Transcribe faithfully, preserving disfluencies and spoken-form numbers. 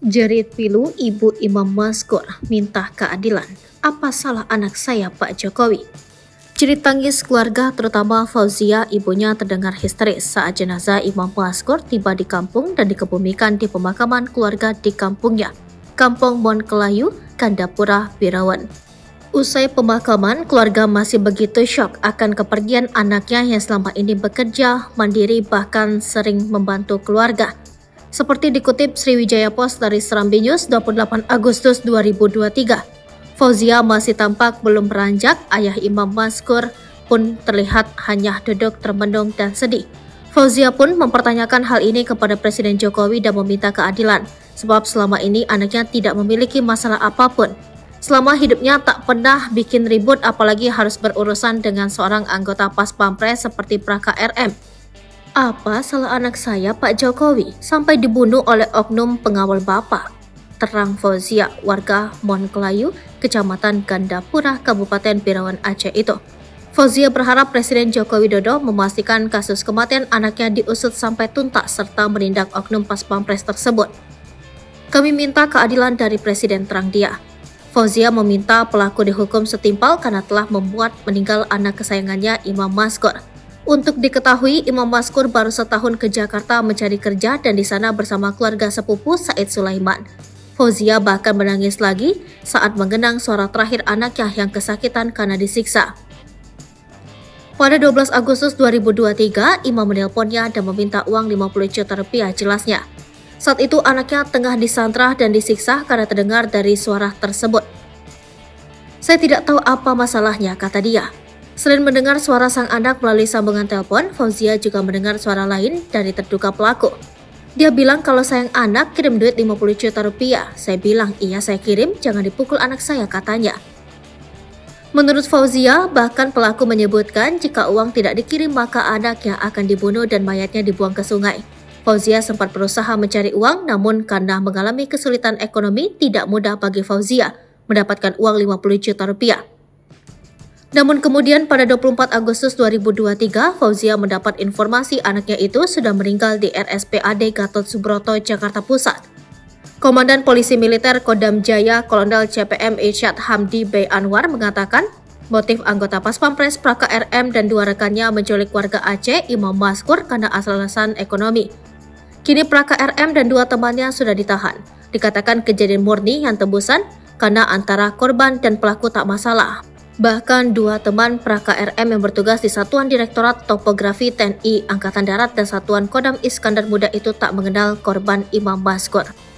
Jerit pilu Ibu Imam Maskur minta keadilan. Apa salah anak saya Pak Jokowi? Jerit tangis keluarga terutama Fauzia ibunya terdengar histeris saat jenazah Imam Maskur tiba di kampung dan dikebumikan di pemakaman keluarga di kampungnya, Kampung Monkelayu, Gandapura, Birawan. Usai pemakaman, keluarga masih begitu syok akan kepergian anaknya yang selama ini bekerja, mandiri bahkan sering membantu keluarga. Seperti dikutip Sriwijaya Post dari Serambi News dua puluh delapan Agustus dua ribu dua puluh tiga, Fauzia masih tampak belum beranjak, ayah Imam Maskur pun terlihat hanya duduk termenung dan sedih. Fauzia pun mempertanyakan hal ini kepada Presiden Jokowi dan meminta keadilan, sebab selama ini anaknya tidak memiliki masalah apapun. Selama hidupnya tak pernah bikin ribut apalagi harus berurusan dengan seorang anggota Pas Pampres seperti Praka R M. Apa salah anak saya Pak Jokowi sampai dibunuh oleh oknum pengawal bapak? Terang Fauzia, warga Monkelayu, Kecamatan Gandapura, Kabupaten Birawan Aceh itu. Fauzia berharap Presiden Joko Widodo memastikan kasus kematian anaknya diusut sampai tuntas serta menindak oknum Pas Pampres tersebut. Kami minta keadilan dari Presiden, terang dia. Fauzia meminta pelaku dihukum setimpal karena telah membuat meninggal anak kesayangannya Imam Maskur. Untuk diketahui, Imam Maskur baru setahun ke Jakarta mencari kerja dan di sana bersama keluarga sepupu Said Sulaiman. Fauzia bahkan menangis lagi saat mengenang suara terakhir anaknya yang kesakitan karena disiksa. Pada dua belas Agustus dua ribu dua puluh tiga, Imam menelponnya dan meminta uang lima puluh juta rupiah jelasnya. Saat itu anaknya tengah disandra dan disiksa karena terdengar dari suara tersebut. Saya tidak tahu apa masalahnya, kata dia. Selain mendengar suara sang anak melalui sambungan telepon, Fauzia juga mendengar suara lain dari terduga pelaku. Dia bilang kalau sayang anak kirim duit lima puluh juta rupiah. Saya bilang iya saya kirim, jangan dipukul anak saya, katanya. Menurut Fauzia, bahkan pelaku menyebutkan jika uang tidak dikirim maka anaknya akan dibunuh dan mayatnya dibuang ke sungai. Fauzia sempat berusaha mencari uang namun karena mengalami kesulitan ekonomi tidak mudah bagi Fauzia mendapatkan uang lima puluh juta rupiah. Namun kemudian pada dua puluh empat Agustus dua ribu dua puluh tiga, Fauzia mendapat informasi anaknya itu sudah meninggal di R S P A D Gatot Subroto, Jakarta Pusat. Komandan Polisi Militer Kodam Jaya Kolonel C P M Irsyad Hamdi B. Anwar mengatakan, motif anggota Pas Pampres Praka R M dan dua rekannya menculik warga Aceh Imam Maskur karena alasan ekonomi. Kini Praka R M dan dua temannya sudah ditahan. Dikatakan kejadian murni yang tembusan karena antara korban dan pelaku tak masalah. Bahkan dua teman Praka R M yang bertugas di Satuan Direktorat Topografi T N I Angkatan Darat dan Satuan Kodam Iskandar Muda itu tak mengenal korban Imam Maskur.